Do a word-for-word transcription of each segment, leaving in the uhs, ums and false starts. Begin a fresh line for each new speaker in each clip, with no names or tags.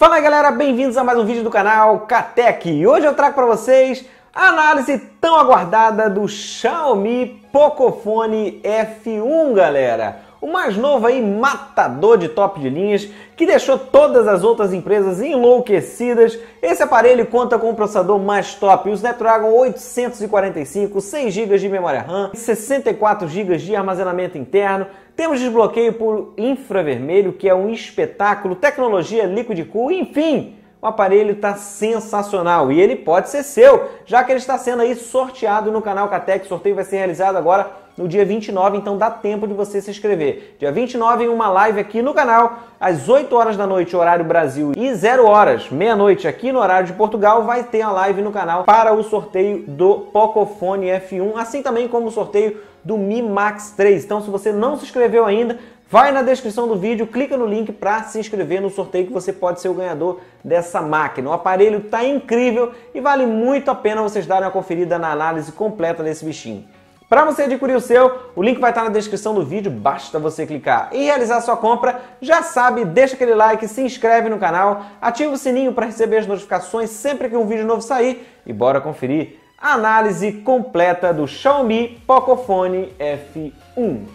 Fala aí, galera, bem-vindos a mais um vídeo do canal Katec. E hoje eu trago para vocês a análise tão aguardada do Xiaomi Pocophone F um, galera. O mais novo aí, matador de top de linhas, que deixou todas as outras empresas enlouquecidas. Esse aparelho conta com o processador mais top, o Snapdragon oitocentos e quarenta e cinco, seis gigas de memória RAM, sessenta e quatro gigas de armazenamento interno. Temos desbloqueio por infravermelho, que é um espetáculo, tecnologia Liquid Cool, enfim, o aparelho está sensacional e ele pode ser seu, já que ele está sendo aí sorteado no canal Katec. O sorteio vai ser realizado agora no dia vinte e nove, então dá tempo de você se inscrever. Dia vinte e nove, em uma live aqui no canal, às oito horas da noite, horário Brasil, e zero horas, meia-noite, aqui no horário de Portugal, vai ter a live no canal para o sorteio do Pocophone F um, assim também como o sorteio do Mi Max três. Então, se você não se inscreveu ainda, vai na descrição do vídeo, clica no link para se inscrever no sorteio que você pode ser o ganhador dessa máquina. O aparelho está incrível e vale muito a pena vocês darem uma conferida na análise completa desse bichinho. Para você adquirir o seu, o link vai estar na descrição do vídeo, basta você clicar e realizar sua compra. Já sabe, deixa aquele like, se inscreve no canal, ativa o sininho para receber as notificações sempre que um vídeo novo sair e bora conferir a análise completa do Xiaomi Pocophone F um.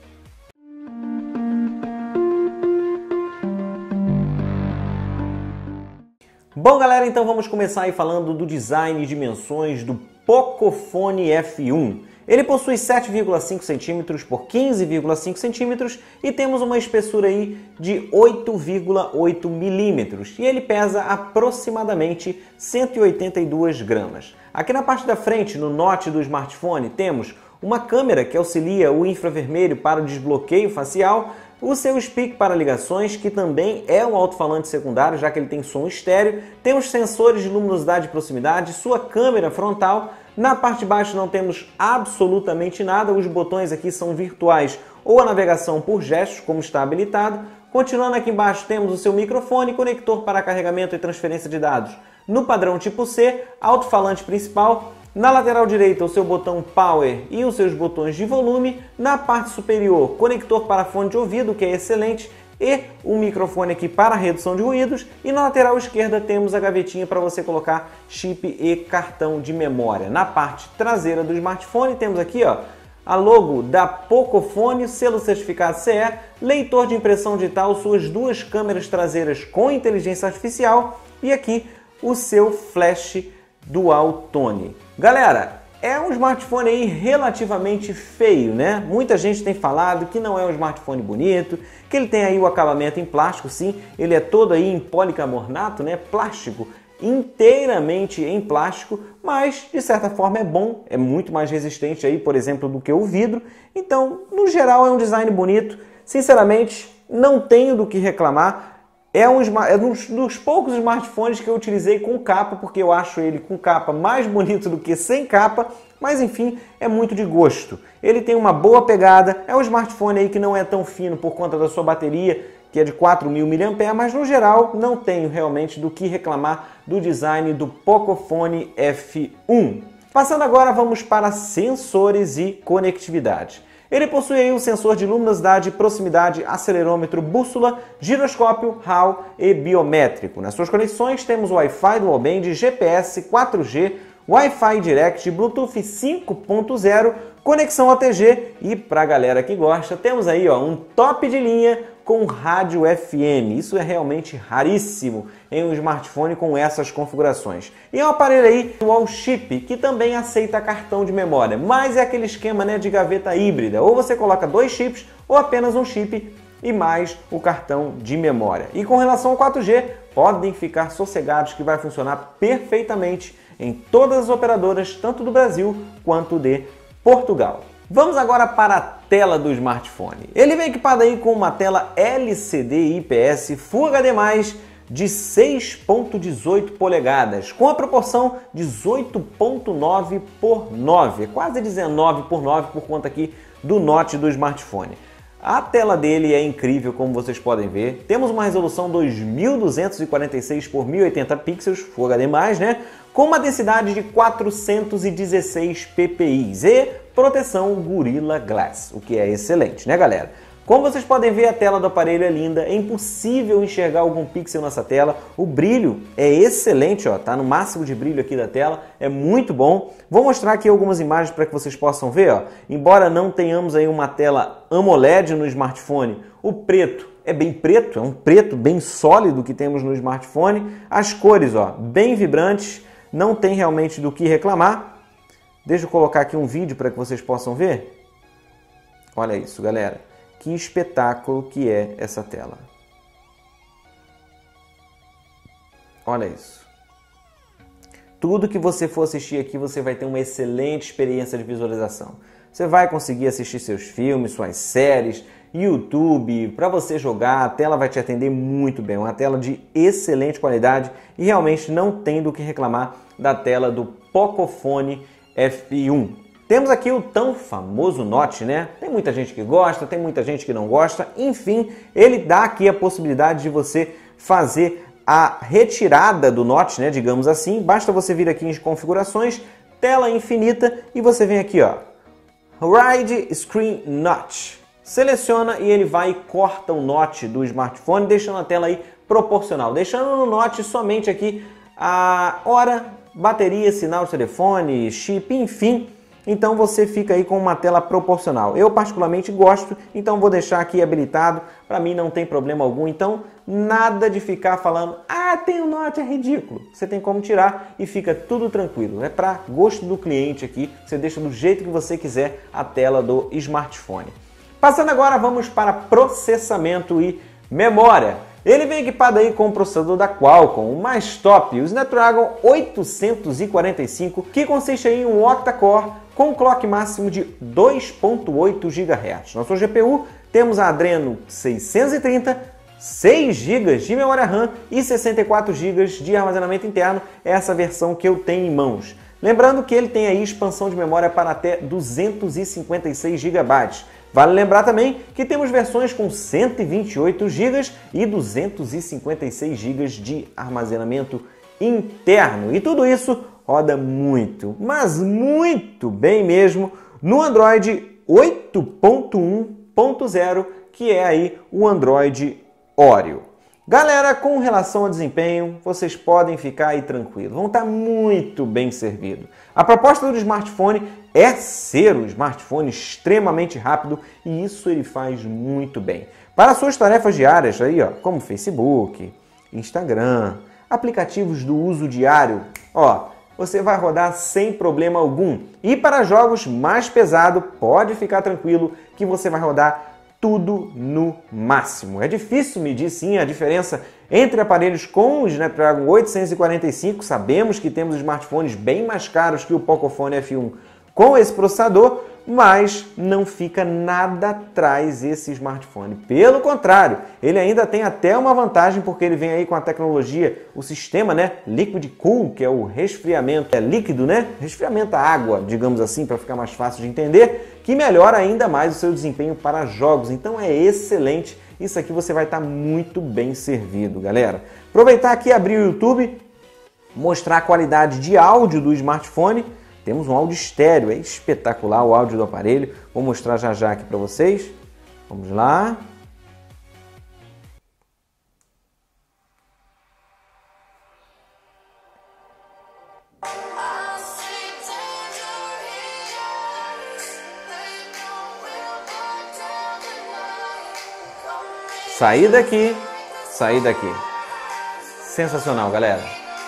Bom, galera, então vamos começar aí falando do design e dimensões do Pocophone F um. Ele possui sete vírgula cinco centímetros por quinze vírgula cinco centímetros e temos uma espessura aí de oito vírgula oito milímetros e ele pesa aproximadamente cento e oitenta e duas gramas. Aqui na parte da frente, no note do smartphone, temos uma câmera que auxilia o infravermelho para o desbloqueio facial, o seu speak para ligações, que também é um alto-falante secundário, já que ele tem som estéreo, temos sensores de luminosidade e proximidade, sua câmera frontal. Na parte de baixo não temos absolutamente nada, os botões aqui são virtuais ou a navegação por gestos, como está habilitado. Continuando aqui embaixo temos o seu microfone, conector para carregamento e transferência de dados no padrão tipo C, alto-falante principal. Na lateral direita, o seu botão Power e os seus botões de volume. Na parte superior, conector para fone de ouvido, que é excelente, e um microfone aqui para redução de ruídos. E na lateral esquerda temos a gavetinha para você colocar chip e cartão de memória. Na parte traseira do smartphone temos aqui, ó, a logo da Pocophone, selo certificado C E, leitor de impressão digital, suas duas câmeras traseiras com inteligência artificial e aqui o seu flash Dual Tone. Galera, é um smartphone aí relativamente feio, né? Muita gente tem falado que não é um smartphone bonito, que ele tem aí o acabamento em plástico, sim, ele é todo aí em policarbonato, né? Plástico, inteiramente em plástico, mas de certa forma é bom, é muito mais resistente aí, por exemplo, do que o vidro. Então, no geral, é um design bonito. Sinceramente, não tenho do que reclamar. É um, é um dos poucos smartphones que eu utilizei com capa, porque eu acho ele com capa mais bonito do que sem capa, mas enfim, é muito de gosto. Ele tem uma boa pegada, é um smartphone aí que não é tão fino por conta da sua bateria, que é de quatro mil miliampères-hora, mas no geral não tenho realmente do que reclamar do design do Pocophone F um. Passando agora, vamos para sensores e conectividade. Ele possui aí o sensor de luminosidade, proximidade, acelerômetro, bússola, giroscópio, R A W e biométrico. Nas suas conexões temos o Wi-Fi Dual Band, G P S, quatro G, Wi-Fi Direct, Bluetooth cinco ponto zero, conexão O T G e, para a galera que gosta, temos aí ó, um top de linha com rádio F M. Isso é realmente raríssimo em um smartphone com essas configurações. E é um aparelho aí dual chip que também aceita cartão de memória, mas é aquele esquema, né, de gaveta híbrida. Ou você coloca dois chips ou apenas um chip e mais o cartão de memória. E com relação ao quatro G, podem ficar sossegados que vai funcionar perfeitamente em todas as operadoras, tanto do Brasil quanto de Portugal. Vamos agora para a tela do smartphone. Ele vem equipado aí com uma tela L C D I P S Full H D mais, de seis ponto dezoito polegadas, com a proporção dezoito ponto nove por nove, é quase dezenove por nove por conta aqui do note do smartphone. A tela dele é incrível, como vocês podem ver. Temos uma resolução dois mil duzentos e quarenta e seis por mil e oitenta pixels, Full H D mais, né? Com uma densidade de quatrocentos e dezesseis p p i e proteção Gorilla Glass, o que é excelente, né, galera? Como vocês podem ver, a tela do aparelho é linda, é impossível enxergar algum pixel nessa tela. O brilho é excelente, ó, tá no máximo de brilho aqui da tela, é muito bom. Vou mostrar aqui algumas imagens para que vocês possam ver, ó. Embora não tenhamos aí uma tela AMOLED no smartphone, o preto é bem preto, é um preto bem sólido que temos no smartphone. As cores, ó, bem vibrantes, não tem realmente do que reclamar. Deixa eu colocar aqui um vídeo para que vocês possam ver. Olha isso, galera. Que espetáculo que é essa tela. Olha isso. Tudo que você for assistir aqui, você vai ter uma excelente experiência de visualização. Você vai conseguir assistir seus filmes, suas séries, YouTube, para você jogar, a tela vai te atender muito bem. Uma tela de excelente qualidade e realmente não tem do que reclamar da tela do Pocophone F um. Temos aqui o tão famoso Notch, né? Tem muita gente que gosta, tem muita gente que não gosta. Enfim, ele dá aqui a possibilidade de você fazer a retirada do Notch, né? Digamos assim. Basta você vir aqui em configurações, tela infinita e você vem aqui, ó. Hide Screen Notch. Seleciona e ele vai e corta o Notch do smartphone, deixando a tela aí proporcional. Deixando no Notch somente aqui a hora, bateria, sinal de telefone, chip, enfim. Então você fica aí com uma tela proporcional. Eu particularmente gosto, então vou deixar aqui habilitado. Para mim não tem problema algum. Então nada de ficar falando, ah, tem o Notch, é ridículo. Você tem como tirar e fica tudo tranquilo. É para gosto do cliente aqui. Você deixa do jeito que você quiser a tela do smartphone. Passando agora, vamos para processamento e memória. Ele vem equipado aí com o processador da Qualcomm, o mais top, o Snapdragon oitocentos e quarenta e cinco, que consiste em um octa-core com clock máximo de dois ponto oito gigahertz. Na sua G P U temos a Adreno seiscentos e trinta, seis gigas de memória RAM e sessenta e quatro gigas de armazenamento interno, essa versão que eu tenho em mãos. Lembrando que ele tem aí expansão de memória para até duzentos e cinquenta e seis gigabytes. Vale lembrar também que temos versões com cento e vinte e oito gigas e duzentos e cinquenta e seis gigas de armazenamento interno. E tudo isso roda muito, mas muito bem mesmo no Android oito ponto um ponto zero, que é aí o Android Oreo. Galera, com relação ao desempenho, vocês podem ficar aí tranquilos, vão estar muito bem servidos. A proposta do smartphone é ser um smartphone extremamente rápido e isso ele faz muito bem. Para suas tarefas diárias, aí, ó, como Facebook, Instagram, aplicativos do uso diário, ó, você vai rodar sem problema algum. E para jogos mais pesados, pode ficar tranquilo que você vai rodar tudo no máximo. É difícil medir sim a diferença entre aparelhos com o Snapdragon oitocentos e quarenta e cinco. Sabemos que temos smartphones bem mais caros que o Pocophone F um com esse processador, mas não fica nada atrás esse smartphone. Pelo contrário, ele ainda tem até uma vantagem porque ele vem aí com a tecnologia, o sistema, né, Liquid Cool, que é o resfriamento, é líquido, né, resfriamento a água, digamos assim, para ficar mais fácil de entender, que melhora ainda mais o seu desempenho para jogos. Então é excelente. Isso aqui você vai estar muito bem servido, galera. Aproveitar aqui, abrir o YouTube, mostrar a qualidade de áudio do smartphone. Temos um áudio estéreo, é espetacular o áudio do aparelho. Vou mostrar já já aqui para vocês. Vamos lá. Sair daqui, sair daqui. Sensacional, galera.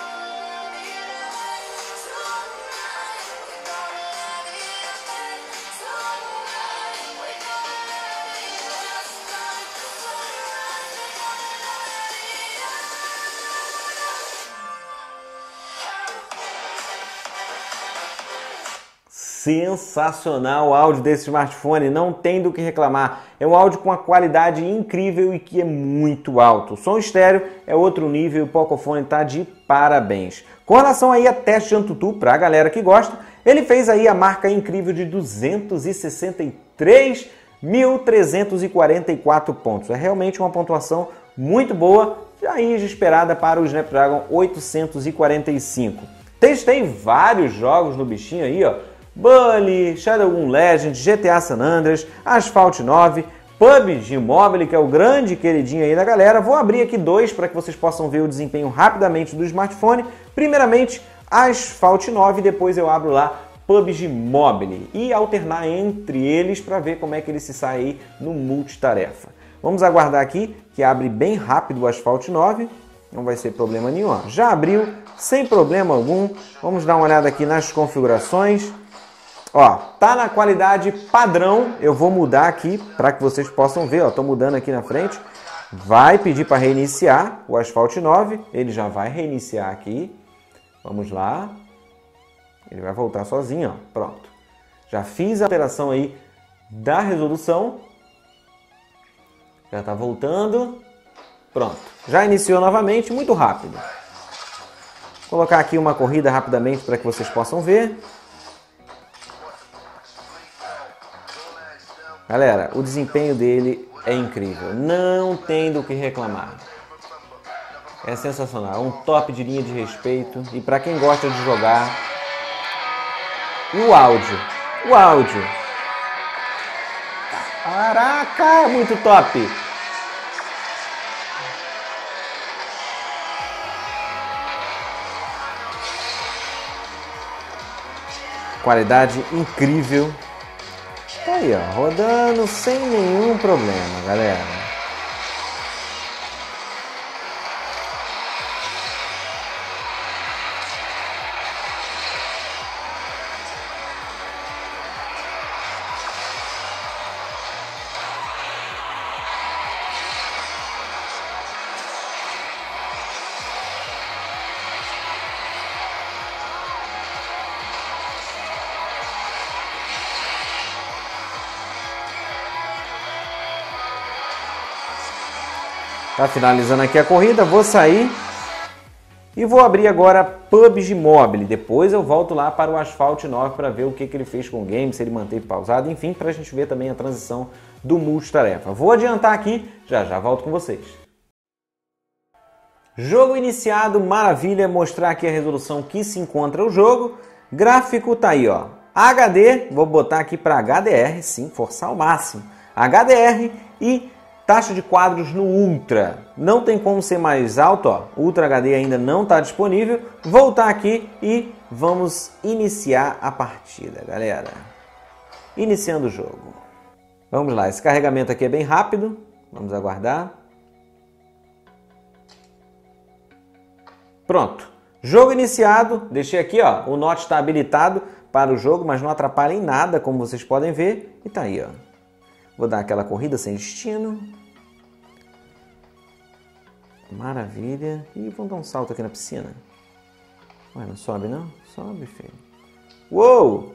Sensacional o áudio desse smartphone, não tem do que reclamar. É um áudio com uma qualidade incrível e que é muito alto. O som estéreo é outro nível e o Pocophone está de parabéns. Com relação aí a teste de Antutu, para a galera que gosta, ele fez aí a marca incrível de duzentos e sessenta e três mil trezentos e quarenta e quatro pontos. É realmente uma pontuação muito boa, aí esperada para o Snapdragon oitocentos e quarenta e cinco. Testei vários jogos no bichinho aí, ó. Bully, Shadowrun Legends, G T A San Andreas, Asphalt nove, P U B G Mobile, que é o grande queridinho aí da galera. Vou abrir aqui dois para que vocês possam ver o desempenho rapidamente do smartphone. Primeiramente, Asphalt nove, depois eu abro lá P U B G Mobile e alternar entre eles para ver como é que ele se sai aí no multitarefa. Vamos aguardar aqui que abre bem rápido o Asphalt nove, não vai ser problema nenhum. Ó. Já abriu, sem problema algum. Vamos dar uma olhada aqui nas configurações. Ó, tá na qualidade padrão, eu vou mudar aqui para que vocês possam ver, ó, tô mudando aqui na frente. Vai pedir para reiniciar o Asphalt nove, ele já vai reiniciar aqui. Vamos lá. Ele vai voltar sozinho, ó. Pronto. Já fiz a alteração aí da resolução. Já está voltando. Pronto. Já iniciou novamente, muito rápido. Vou colocar aqui uma corrida rapidamente para que vocês possam ver. Galera, o desempenho dele é incrível. Não tem do que reclamar. É sensacional. Um top de linha de respeito. E para quem gosta de jogar... E o áudio. O áudio. Caraca, muito top. Qualidade incrível. Tá aí, ó, rodando sem nenhum problema, galera. Tá finalizando aqui a corrida, vou sair e vou abrir agora P U B G Mobile. Depois eu volto lá para o Asphalt nove para ver o que, que ele fez com o game, se ele manteve pausado, enfim, para a gente ver também a transição do multitarefa. Vou adiantar aqui, já já volto com vocês. Jogo iniciado, maravilha, mostrar aqui a resolução que se encontra o jogo. Gráfico tá aí, ó, H D, vou botar aqui para H D R, sim, forçar ao máximo. H D R e taxa de quadros no Ultra. Não tem como ser mais alto, ó. Ultra H D ainda não está disponível. Voltar aqui e vamos iniciar a partida, galera. Iniciando o jogo. Vamos lá, esse carregamento aqui é bem rápido. Vamos aguardar. Pronto. Jogo iniciado. Deixei aqui, ó. O Note está habilitado para o jogo, mas não atrapalha em nada, como vocês podem ver. E tá aí, ó. Vou dar aquela corrida sem destino. Maravilha. E vamos dar um salto aqui na piscina. Ué, não sobe não? Sobe, filho. Uou!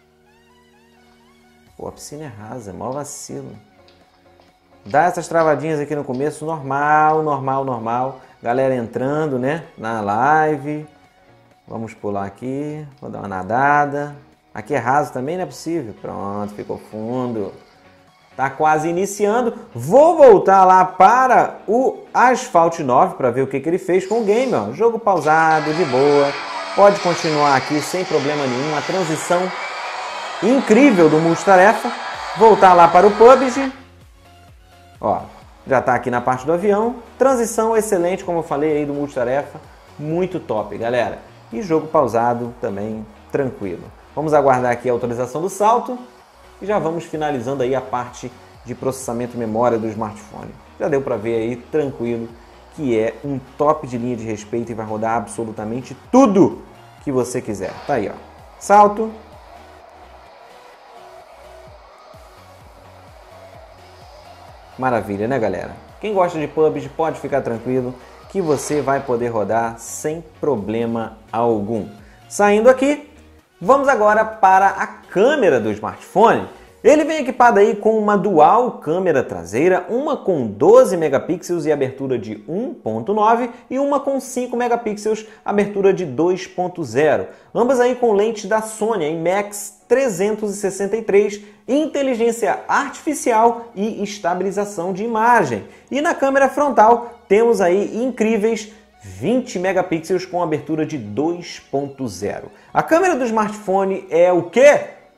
Pô, a piscina é rasa, mó vacilo. Dá essas travadinhas aqui no começo, normal, normal, normal. Galera entrando, né, na live. Vamos pular aqui. Vou dar uma nadada. Aqui é raso também, não é possível. Pronto, ficou fundo. Tá quase iniciando. Vou voltar lá para o Asphalt nove para ver o que, que ele fez com o game. Ó. Jogo pausado, de boa. Pode continuar aqui sem problema nenhum. A transição incrível do multitarefa. Voltar lá para o P U B G. Ó, já está aqui na parte do avião. Transição excelente, como eu falei aí, do multitarefa. Muito top, galera. E jogo pausado também tranquilo. Vamos aguardar aqui a atualização do salto. E já vamos finalizando aí a parte de processamento memória do smartphone. Já deu para ver aí, tranquilo, que é um top de linha de respeito e vai rodar absolutamente tudo que você quiser. Tá aí, ó. Salto. Maravilha, né, galera? Quem gosta de P U B G pode ficar tranquilo que você vai poder rodar sem problema algum. Saindo aqui, vamos agora para a câmera do smartphone. Ele vem equipado aí com uma dual câmera traseira, uma com doze megapixels e abertura de um ponto nove e uma com cinco megapixels, abertura de dois ponto zero. Ambas aí com lente da Sony IMAX trezentos e sessenta e três, inteligência artificial e estabilização de imagem. E na câmera frontal temos aí incríveis vinte megapixels com abertura de dois ponto zero. A câmera do smartphone é o quê?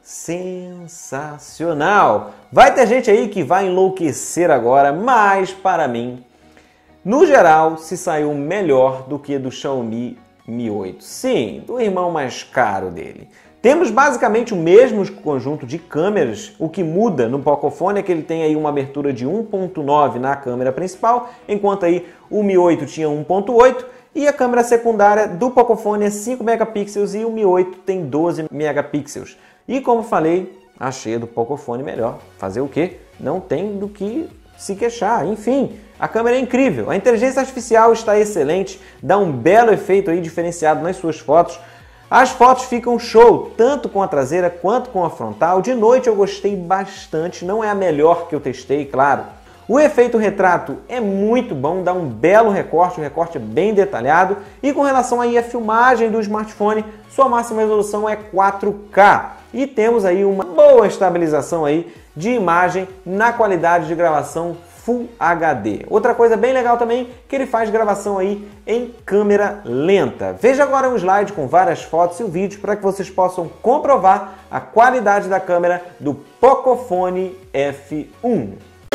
sensacional. Vai ter gente aí que vai enlouquecer agora, mas para mim, no geral, se saiu melhor do que do Xiaomi Mi oito. Sim, do irmão mais caro dele. Temos basicamente o mesmo conjunto de câmeras, o que muda no Pocophone é que ele tem aí uma abertura de um ponto nove na câmera principal, enquanto aí o Mi oito tinha um ponto oito e a câmera secundária do Pocophone é cinco megapixels e o Mi oito tem doze megapixels. E como falei, achei a do Pocophone melhor. Fazer o quê? Não tem do que se queixar. Enfim, a câmera é incrível, a inteligência artificial está excelente, dá um belo efeito aí diferenciado nas suas fotos. As fotos ficam show, tanto com a traseira quanto com a frontal. De noite eu gostei bastante, não é a melhor que eu testei, claro. O efeito retrato é muito bom, dá um belo recorte, o recorte é bem detalhado. E com relação aí à filmagem do smartphone, sua máxima resolução é quatro K. E temos aí uma boa estabilização aí de imagem na qualidade de gravação Full H D. Outra coisa bem legal também, que ele faz gravação aí em câmera lenta. Veja agora um slide com várias fotos e um vídeo para que vocês possam comprovar a qualidade da câmera do Pocophone F um.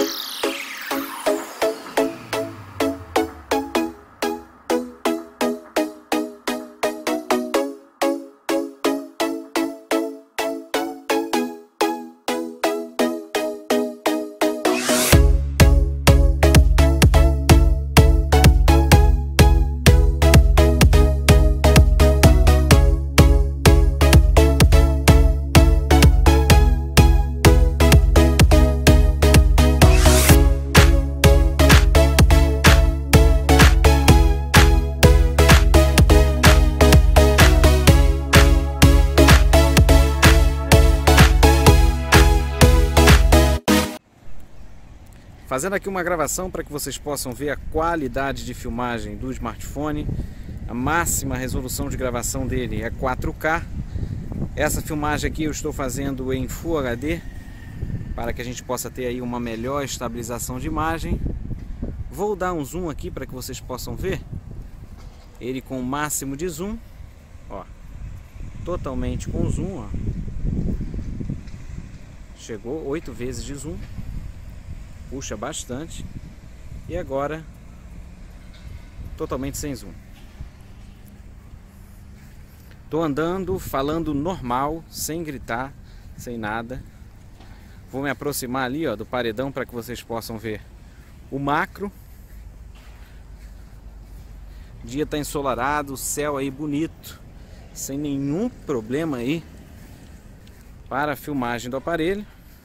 Fazendo aqui uma gravação para que vocês possam ver a qualidade de filmagem do smartphone. A máxima resolução de gravação dele é quatro K. Essa filmagem aqui eu estou fazendo em Full H D para que a gente possa ter aí uma melhor estabilização de imagem. Vou dar um zoom aqui para que vocês possam ver ele com o máximo de zoom, ó, totalmente com zoom, ó. Chegou oito vezes de zoom. Puxa bastante. E agora totalmente sem zoom. Tô andando, falando normal, sem gritar, sem nada. Vou me aproximar ali, ó, do paredão para que vocês possam ver o macro. O dia tá ensolarado, o céu aí bonito, sem nenhum problema aí para a filmagem do aparelho.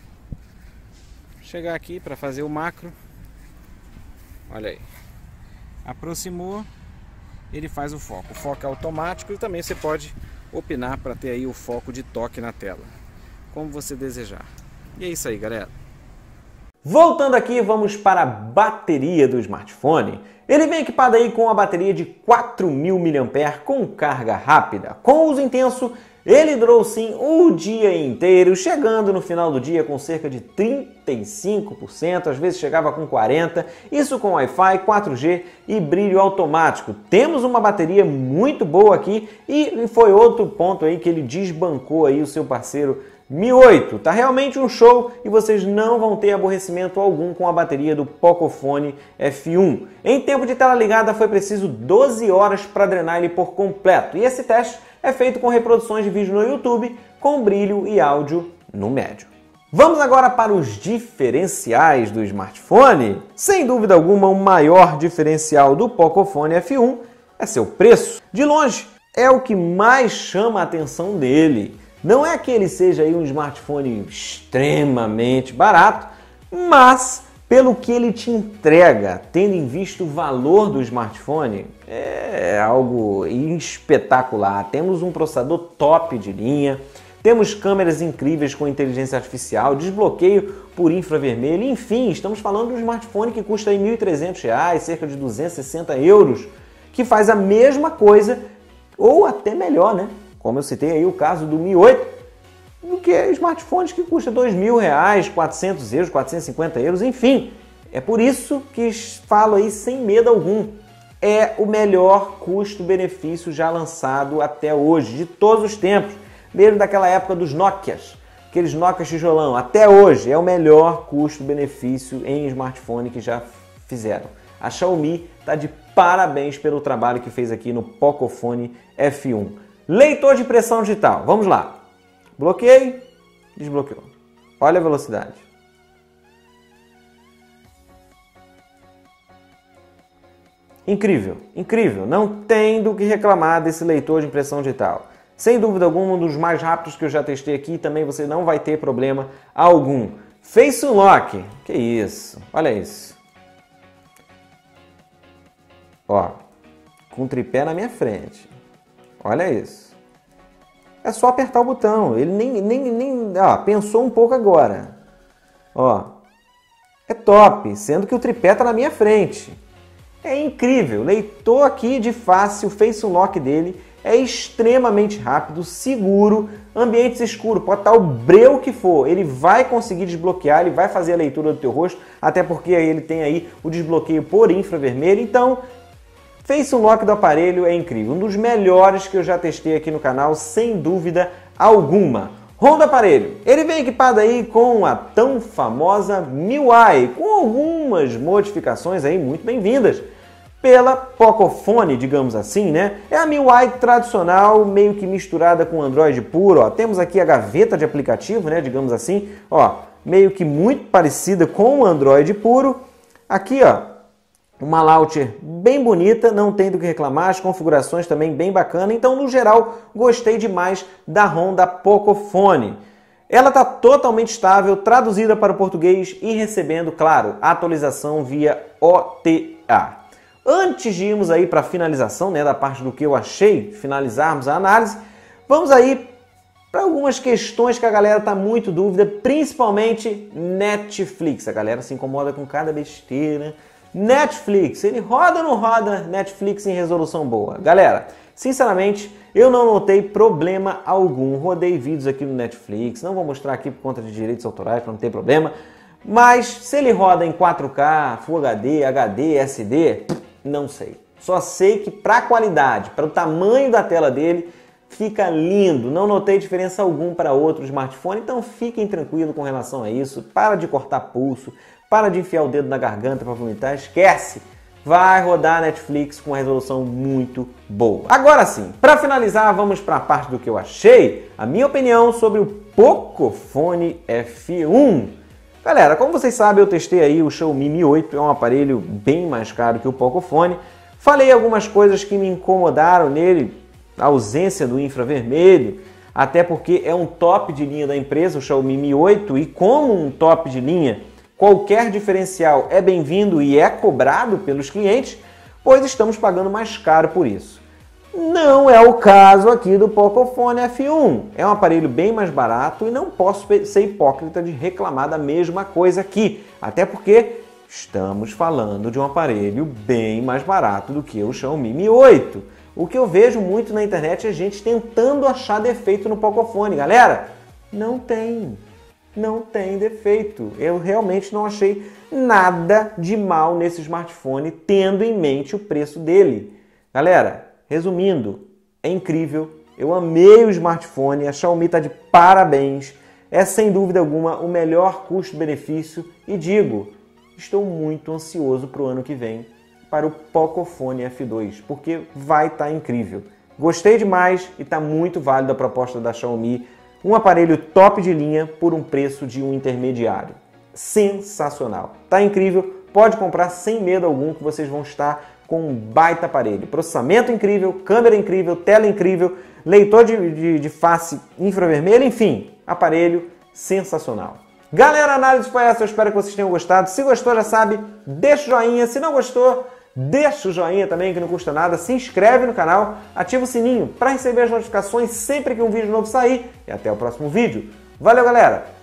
Chegar aqui para fazer o macro, olha aí, aproximou, ele faz o foco. O foco é automático e também você pode opinar para ter aí o foco de toque na tela, como você desejar. E é isso aí, galera.
Voltando aqui, vamos para a bateria do smartphone. Ele vem equipado aí com a bateria de quatro mil miliampères-hora com carga rápida. Com uso intenso, ele durou sim o dia inteiro, chegando no final do dia com cerca de trinta e cinco por cento, às vezes chegava com quarenta por cento, isso com Wi-Fi, quatro G e brilho automático. Temos uma bateria muito boa aqui e foi outro ponto aí que ele desbancou aí o seu parceiro Mi oito. Tá realmente um show e vocês não vão ter aborrecimento algum com a bateria do Pocophone F um. Em tempo de tela ligada foi preciso doze horas para drenar ele por completo. E esse teste é feito com reproduções de vídeo no YouTube com brilho e áudio no médio. Vamos agora para os diferenciais do smartphone. Sem dúvida alguma, o maior diferencial do Pocophone F um é seu preço. De longe, é o que mais chama a atenção dele. Não é que ele seja aí um smartphone extremamente barato, mas pelo que ele te entrega, tendo em vista o valor do smartphone, é algo espetacular. Temos um processador top de linha, temos câmeras incríveis com inteligência artificial, desbloqueio por infravermelho, enfim, estamos falando de um smartphone que custa aí mil e trezentos reais, cerca de duzentos e sessenta euros, que faz a mesma coisa ou até melhor, né? Como eu citei aí o caso do Mi oito, do que smartphones que custam dois mil reais, quatrocentos euros, quatrocentos e cinquenta euros, enfim. É por isso que falo aí sem medo algum. É o melhor custo-benefício já lançado até hoje, de todos os tempos, desde daquela época dos Nokias. aqueles Nokia tijolão, até hoje é o melhor custo-benefício em smartphone que já fizeram. A Xiaomi está de parabéns pelo trabalho que fez aqui no Pocophone F um. Leitor de impressão digital, vamos lá. Bloqueei, desbloqueou. Olha a velocidade. Incrível, incrível. Não tem do que reclamar desse leitor de impressão digital. Sem dúvida alguma, um dos mais rápidos que eu já testei aqui, também você não vai ter problema algum. Face Unlock, que isso, olha isso. Ó, com o tripé na minha frente. Olha isso. É só apertar o botão. Ele nem, nem, nem ó, pensou um pouco agora. Ó, é top, sendo que o tripé está na minha frente. É incrível. Leitor aqui de face, o Face Unlock dele é extremamente rápido, seguro, ambientes escuros, pode estar o breu que for, ele vai conseguir desbloquear, ele vai fazer a leitura do teu rosto, até porque ele tem aí o desbloqueio por infravermelho. Então, Face Unlock do aparelho é incrível, um dos melhores que eu já testei aqui no canal, sem dúvida alguma. ROM do aparelho, ele vem equipado aí com a tão famosa M I U I, com algumas modificações aí muito bem-vindas pela Pocophone, digamos assim, né? É a M I U I tradicional, meio que misturada com Android puro, ó. Temos aqui a gaveta de aplicativo, né, digamos assim, ó, meio que muito parecida com o Android puro. Aqui, ó, uma launcher bem bonita, não tem do que reclamar, as configurações também bem bacana. Então, no geral, gostei demais da ROM da Pocophone. Ela está totalmente estável, traduzida para o português e recebendo, claro, atualização via O T A. Antes de irmos aí para a finalização, né, da parte do que eu achei, finalizarmos a análise, vamos aí para algumas questões que a galera está muito dúvida, principalmente Netflix. A galera se incomoda com cada besteira. Netflix, ele roda ou não roda Netflix em resolução boa? Galera, sinceramente, eu não notei problema algum. Rodei vídeos aqui no Netflix, não vou mostrar aqui por conta de direitos autorais para não ter problema, mas se ele roda em quatro K, Full H D, H D, S D, não sei. Só sei que para a qualidade, para o tamanho da tela dele, fica lindo. Não notei diferença alguma para outro smartphone, então fiquem tranquilos com relação a isso. Para de cortar pulso, para de enfiar o dedo na garganta para vomitar, esquece. Vai rodar Netflix com uma resolução muito boa. Agora sim, para finalizar, vamos para a parte do que eu achei, a minha opinião sobre o Pocophone F um. Galera, como vocês sabem, eu testei aí o Xiaomi Mi oito, é um aparelho bem mais caro que o Pocophone. Falei algumas coisas que me incomodaram nele, a ausência do infravermelho, até porque é um top de linha da empresa, o Xiaomi Mi oito, e como um top de linha, qualquer diferencial é bem-vindo e é cobrado pelos clientes, pois estamos pagando mais caro por isso. Não é o caso aqui do Pocophone F um. É um aparelho bem mais barato e não posso ser hipócrita de reclamar da mesma coisa aqui. Até porque estamos falando de um aparelho bem mais barato do que o Xiaomi Mi oito. O que eu vejo muito na internet é gente tentando achar defeito no Pocophone. Galera, não tem. Não tem defeito. Eu realmente não achei nada de mal nesse smartphone, tendo em mente o preço dele. Galera, resumindo, é incrível, eu amei o smartphone, a Xiaomi está de parabéns, é sem dúvida alguma o melhor custo-benefício e digo, estou muito ansioso para o ano que vem, para o Pocophone F dois, porque vai estar incrível. Gostei demais e está muito válida a proposta da Xiaomi, um aparelho top de linha por um preço de um intermediário. Sensacional, está incrível, pode comprar sem medo algum que vocês vão estar com um baita aparelho. Processamento incrível, câmera incrível, tela incrível, leitor de, de, de face infravermelho, enfim, aparelho sensacional. Galera, a análise foi essa, eu espero que vocês tenham gostado. Se gostou, já sabe, deixa o joinha. Se não gostou, deixa o joinha também, que não custa nada. Se inscreve no canal, ativa o sininho para receber as notificações sempre que um vídeo novo sair. E até o próximo vídeo. Valeu, galera!